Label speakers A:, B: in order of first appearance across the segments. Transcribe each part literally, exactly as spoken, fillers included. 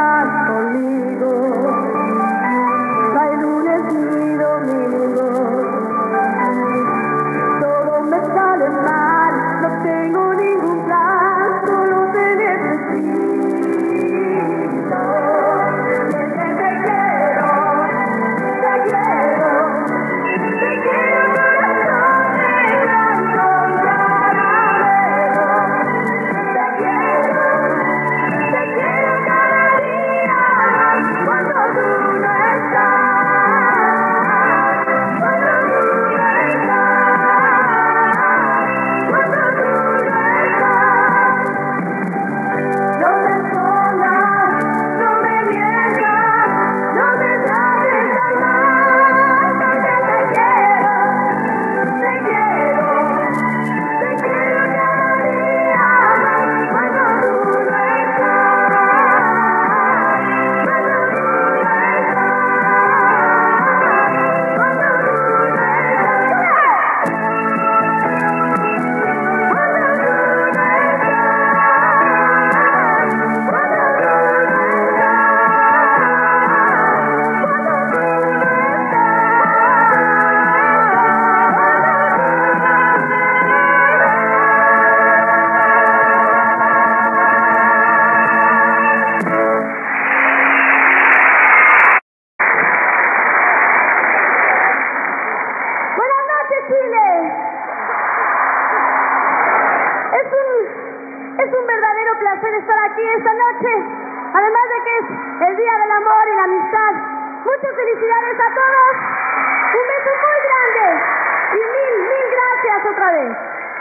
A: estás conmigo. No hay lunes ni domingo. Todo me sale mal, no tengo ningún plan, solo te necesito. Porque te quiero, te quiero, te quiero corazón negro con caramelo. Te quiero, te quiero cada día cuando tú no estás, cuando tú no estás, cuando tú no estás. No te escondas, no me mientas, no te trates tan mal, porque te quiero, te quiero, te quiero cada día cuando tú no estás, cuando tú no estás, cuando tú no Buenas noches, Chile. Es un, es un verdadero placer estar aquí esta noche. Además de que es el Día del Amor y la Amistad. Muchas felicidades a todos. Un beso muy grande. Y mil, mil gracias otra vez.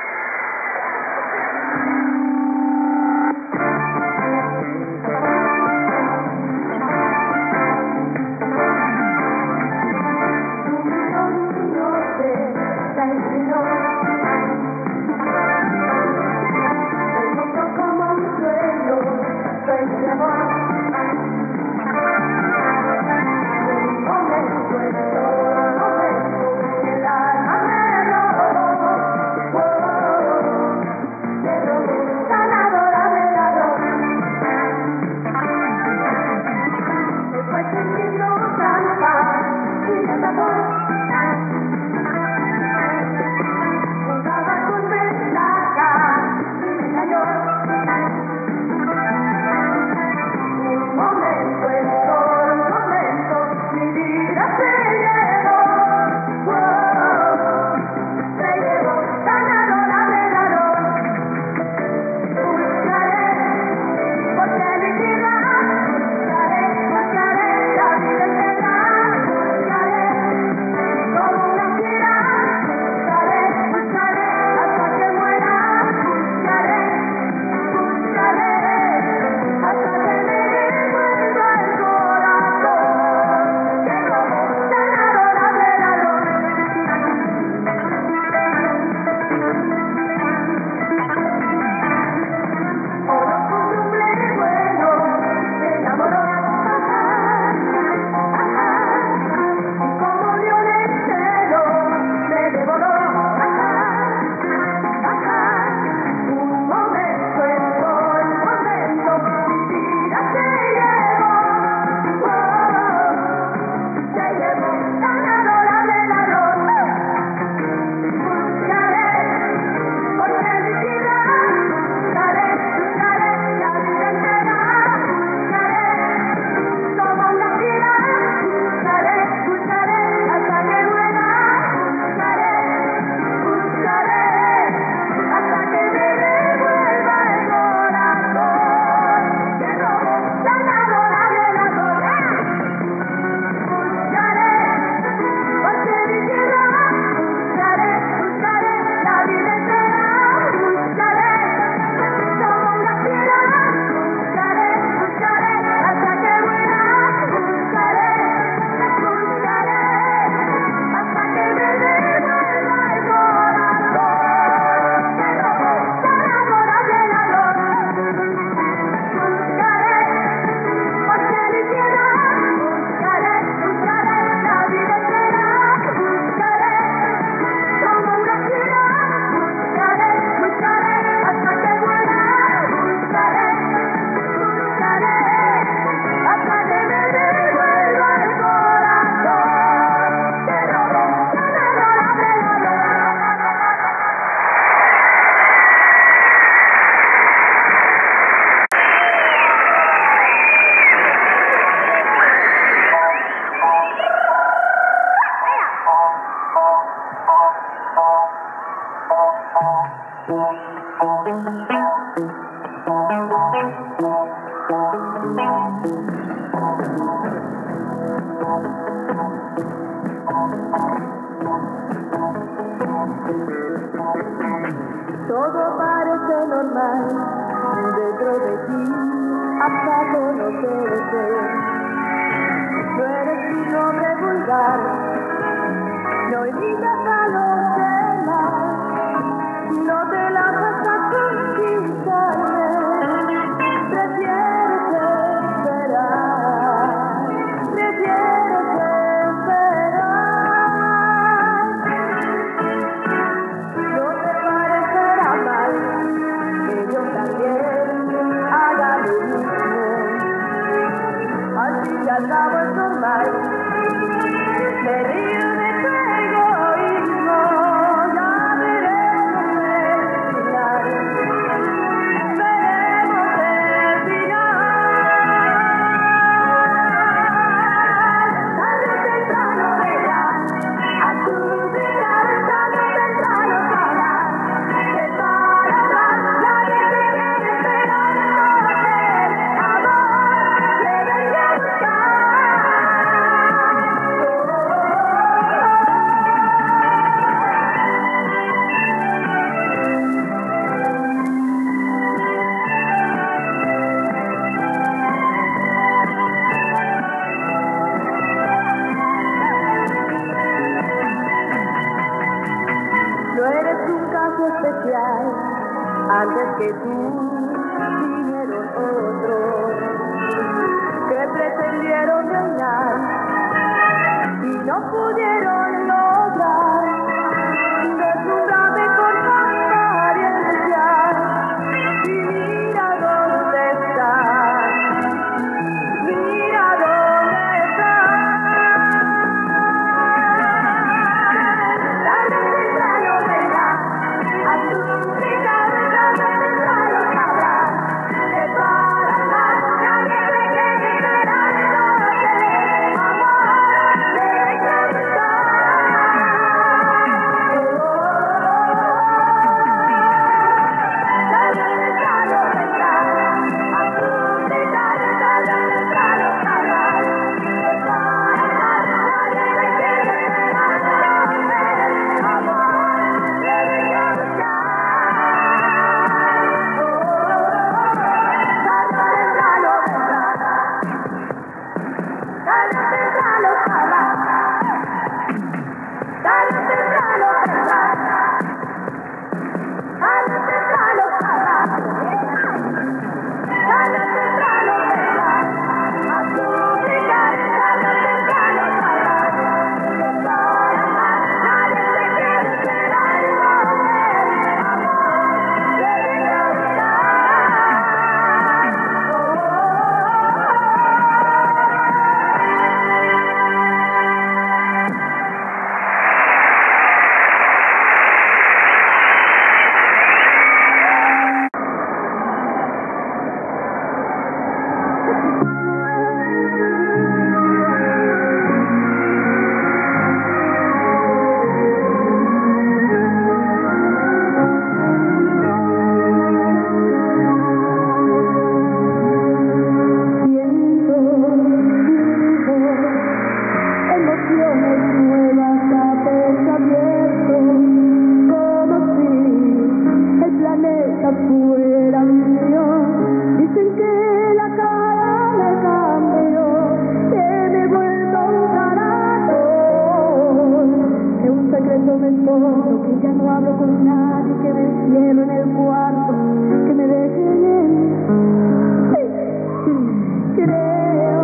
A: Como un sueño, soy mi amor. Momento en todo momento, el alma me robó. Todo parece normal dentro de ti hasta conocerte. No eres un hombre vulgar, no imitas a los demás, no te lanzas a conquistarme, prefieres esperar, prefieres esperar. No te parecerá mal que yo también haga lo mismo, al fin y al cabo es normal. Me río de tu egoísmo, ya veremos el final, veremos el final. Tarde o temprano verás, a tu mirar, tarde o temprano sabrás que para atrás nadie te quiere esperar. El amor debe de buscar. No eres un caso especial, antes que tú vinieron otros que pretendieron reinar y no pudieron lograr deslumbrarme con apariencias. Y mira dónde estás, mira dónde estás. Tarde o temprano verás, a tu mirar, tarde o temprano sabrás que para atrás nadie te quiere esperar. Entonces, amor, debe de buscar. Tarde o temprano vendrás, a tu mirar, tarde o temprano sabrás que para atrás nadie te quiere esperar. Entonces, amor, debe de buscar. Tarde o temprano vendrás, tarde o temprano sabrás, tarde o temprano vendrás, tarde o temprano sabrás, tarde o temprano vendrás, a tu mirar, tarde o temprano sabrás que para atrás nadie te quiere esperar. Entonces, amor, debe de buscar. Emociones nuevas a pecho abierto, como si el planeta fuera mío. Dicen que la cara me cambió, que me he vuelto un carácter, que un secreto me escondo, que ya no hablo con nadie, que me encierro en el cuarto, que me dejen en... Creo,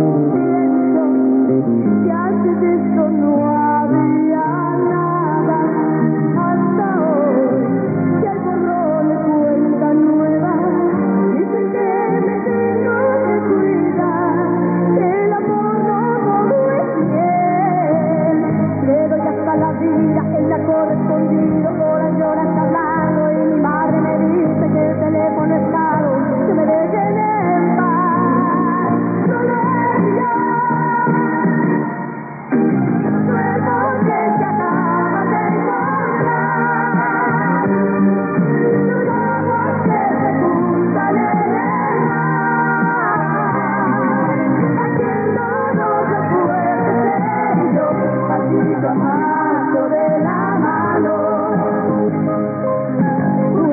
A: pienso que antes de esto no había nada, hasta hoy que al borrón cuenta nueva. Dicen que me tengo que cuidar, que el amor no todo es bien. Le doy hasta la vida, él me ha correspondido, horas y horas hablando, y mi madre me dice que el teléfono es caro, que me dejen en paz. No lo he yo. Pasito a paso de la mano.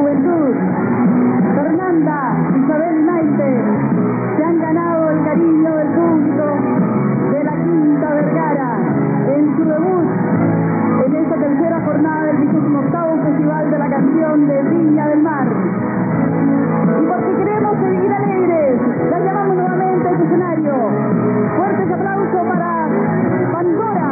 B: juventud, Fernanda, Isabel y Maite, se han ganado el cariño del público de la Quinta Vergara en su debut en esta tercera jornada del vigésimo octavo Festival de la Canción de Viña del Mar. Y porque queremos seguir alegres, las llamamos nuevamente a este escenario. Fuertes aplausos para Pandora.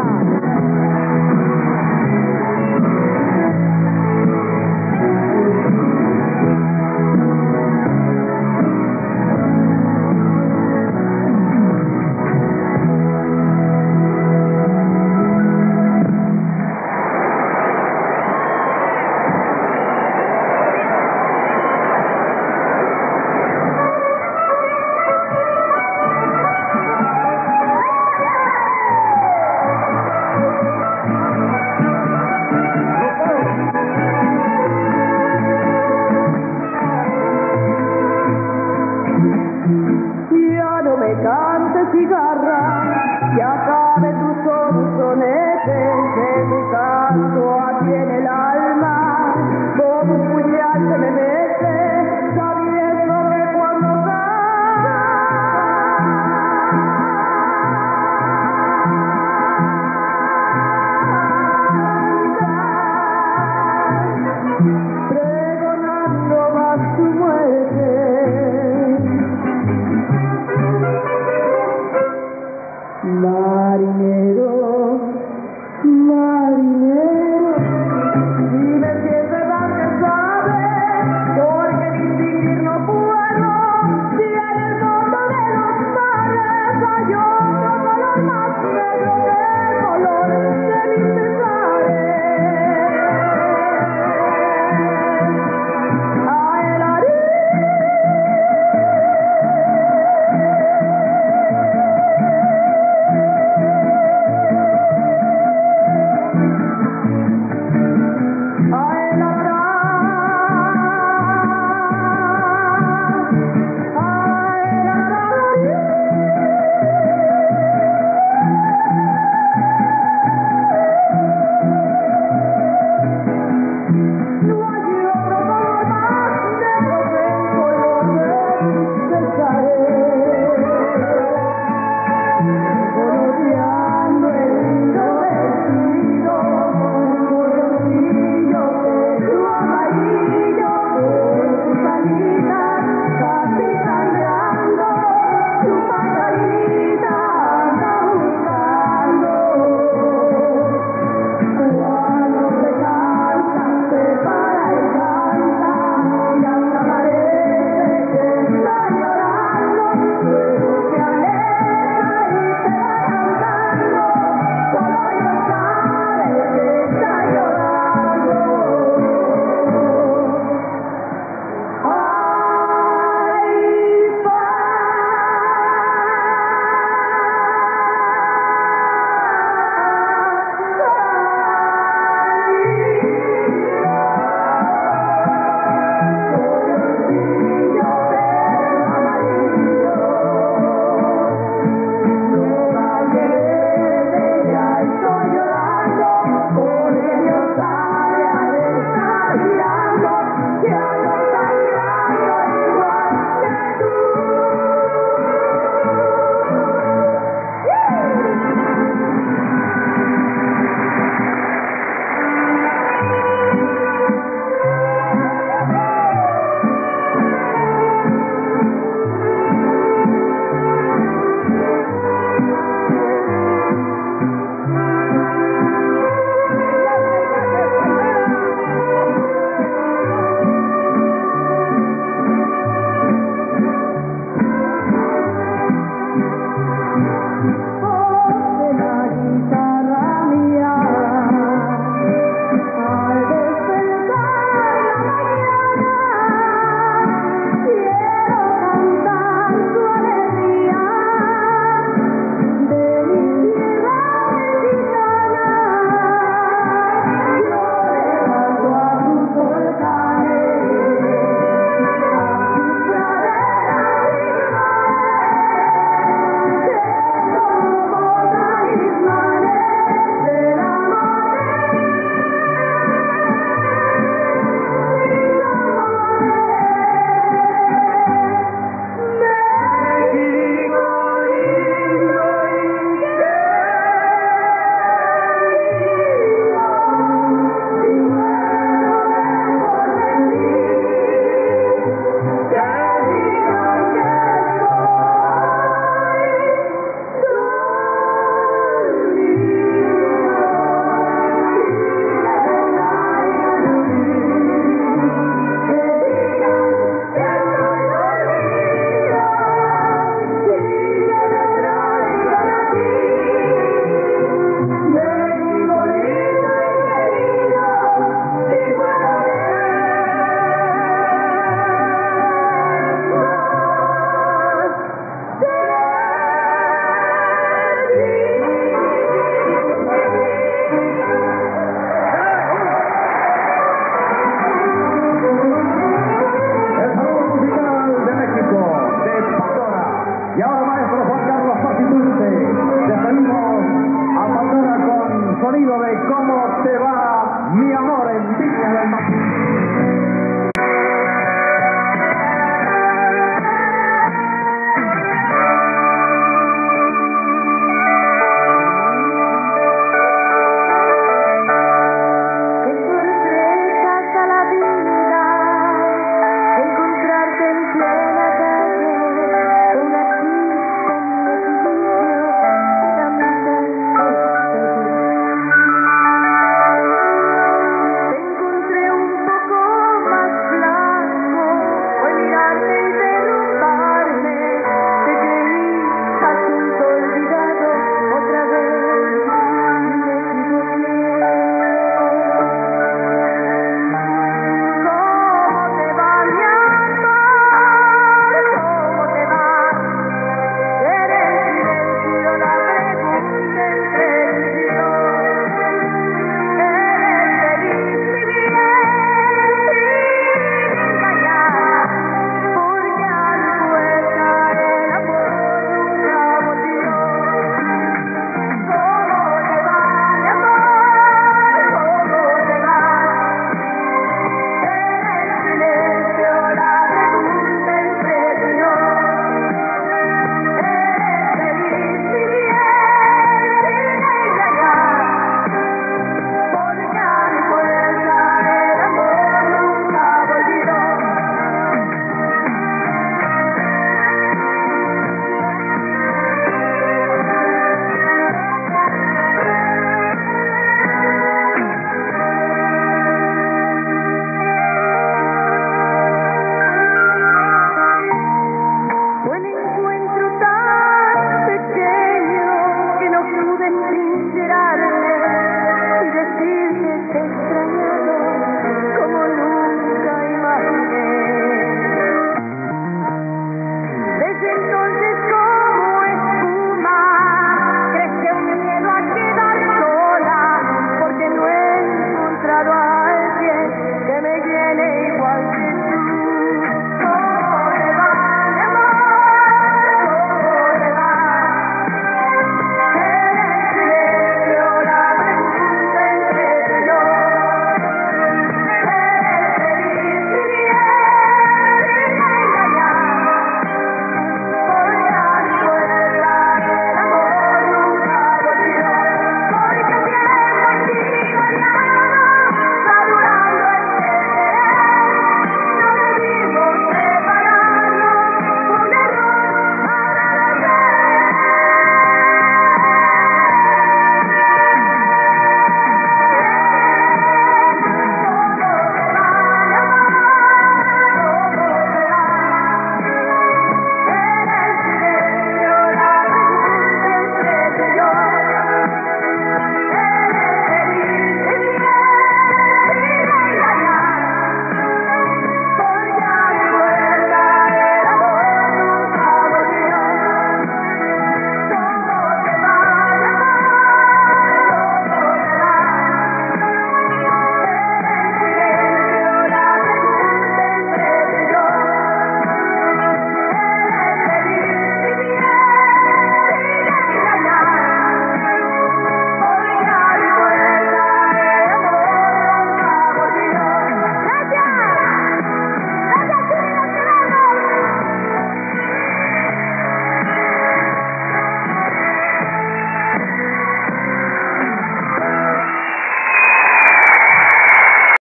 B: graduar.